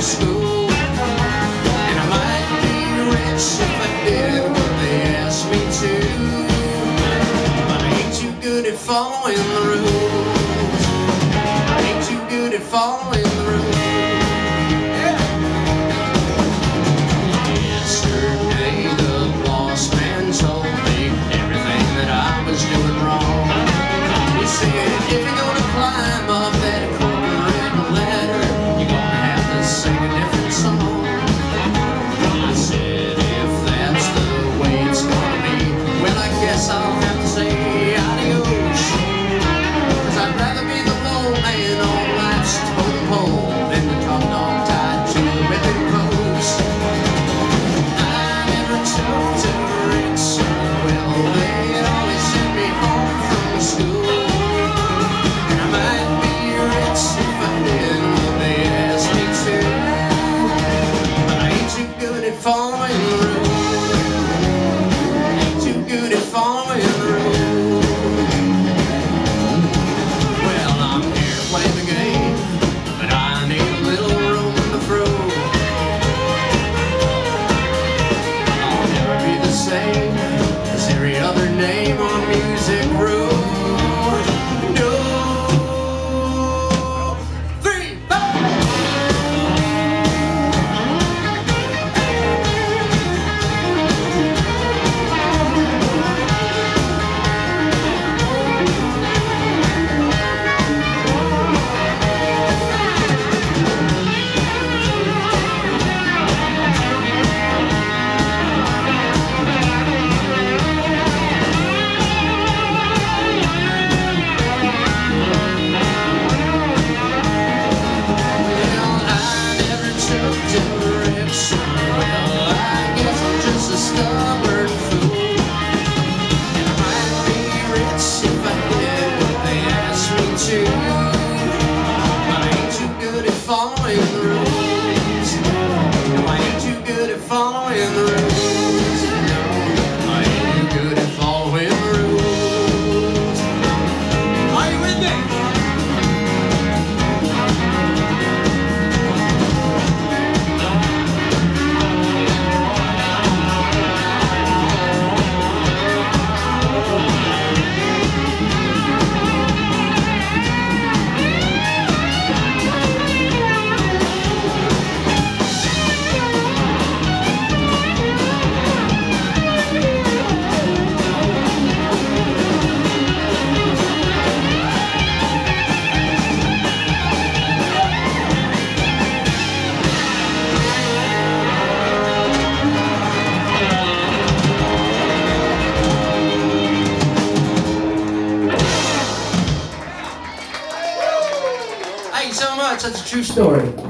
school. And I might be rich if I did what they asked me to, but I ain't too good at following the rules. I ain't too good at following the rules. Yesterday the boss man told me everything that I was doing wrong. He said, if you're gonna climb up that corporate ladder, you're gonna have to sing a different song. I said, if that's the way it's gonna be, well, I guess I'll have to say adios, 'cause I'd rather be the low man on life's totem pole than the top dog tied to the whipping post. I never took direction, well, they'd always send me home from school. And I might be rich if I did what they asked me to, but I ain't too good at following the rules. Ain't too good at following the rules. Well, I'm here playing the game, but I need a little room to throw. I'll never be the same as every other name on Music Row. No. 3, 4. Direction, well, I guess I'm just a stubborn fool. And I might be rich if I did what they asked me to, but I ain't too good at following the rules. No, I ain't too good at following the rules. No, I ain't too good at following the rules. Are you with me? Thank you so much. That's a true story.